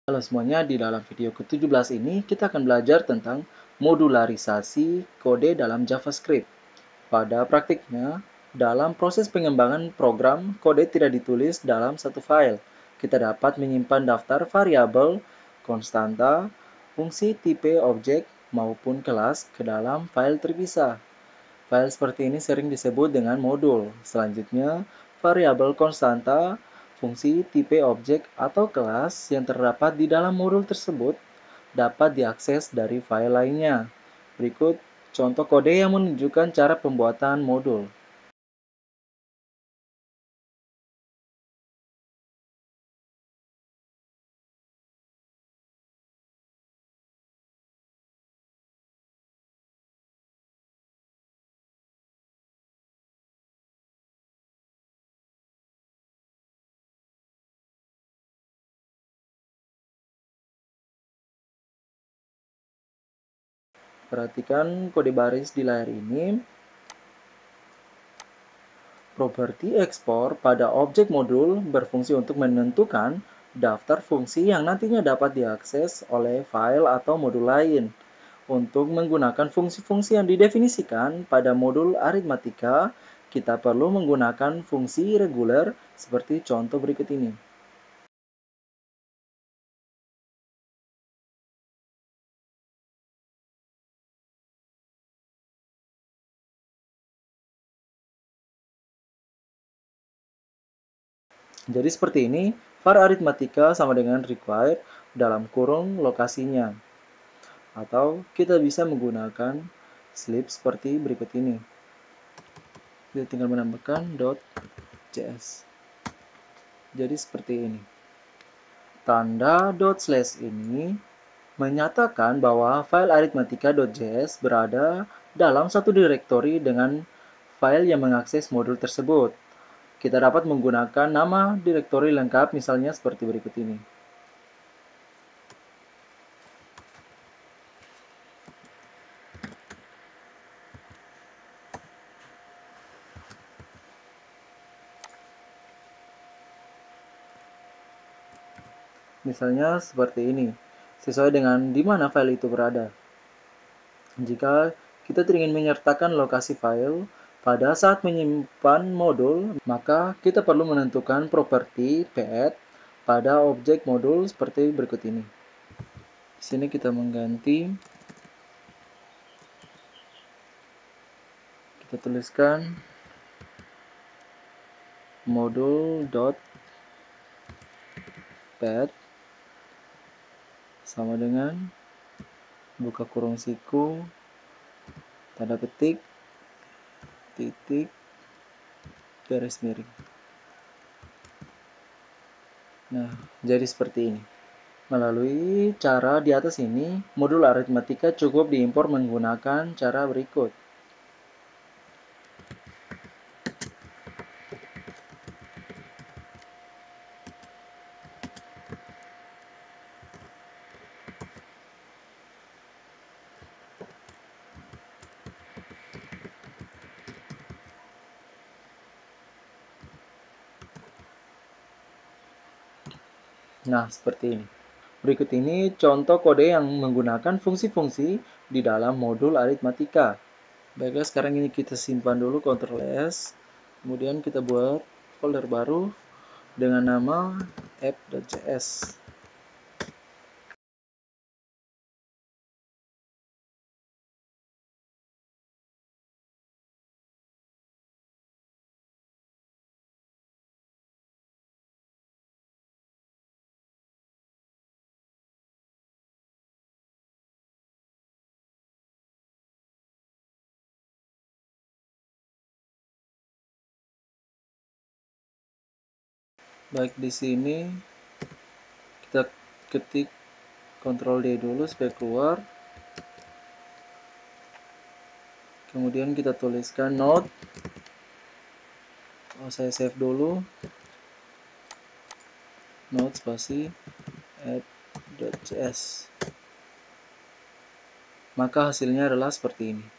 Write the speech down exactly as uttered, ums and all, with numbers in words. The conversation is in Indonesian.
Halo semuanya, di dalam video ke tujuh belas ini kita akan belajar tentang modularisasi kode dalam JavaScript. Pada praktiknya, dalam proses pengembangan program, kode tidak ditulis dalam satu file. Kita dapat menyimpan daftar variabel, konstanta, fungsi tipe objek, maupun kelas ke dalam file terpisah. File seperti ini sering disebut dengan modul. Selanjutnya, variabel konstanta, fungsi tipe objek atau kelas yang terdapat di dalam modul tersebut dapat diakses dari file lainnya. Berikut contoh kode yang menunjukkan cara pembuatan modul. Perhatikan kode baris di layar ini. Properti ekspor pada objek modul berfungsi untuk menentukan daftar fungsi yang nantinya dapat diakses oleh file atau modul lain. Untuk menggunakan fungsi-fungsi yang didefinisikan pada modul aritmatika, kita perlu menggunakan fungsi reguler seperti contoh berikut ini. Jadi seperti ini, var aritmatika sama dengan required dalam kurung lokasinya. Atau kita bisa menggunakan slip seperti berikut ini. Kita tinggal menambahkan .js. Jadi seperti ini. Tanda dot slash ini menyatakan bahwa file arithmetica.js berada dalam satu direktori dengan file yang mengakses modul tersebut. Kita dapat menggunakan nama direktori lengkap misalnya seperti berikut ini. Misalnya seperti ini, sesuai dengan di mana file itu berada. Jika kita ingin menyertakan lokasi file pada saat menyimpan modul, maka kita perlu menentukan properti path pada objek modul seperti berikut ini. Di sini kita mengganti, kita tuliskan modul.path sama dengan buka kurung siku, tanda petik, titik, garis miring. Nah, jadi seperti ini. Melalui cara di atas ini, modul aritmatika cukup diimpor menggunakan cara berikut. Nah, seperti ini. Berikut ini contoh kode yang menggunakan fungsi-fungsi di dalam modul aritmatika. Baiklah, sekarang ini kita simpan dulu, Ctrl S. Kemudian kita buat folder baru dengan nama app.js. Baik, di sini kita ketik Ctrl D dulu supaya keluar. Kemudian kita tuliskan node. Oh, saya save dulu. Node spasi app.js. Maka hasilnya adalah seperti ini.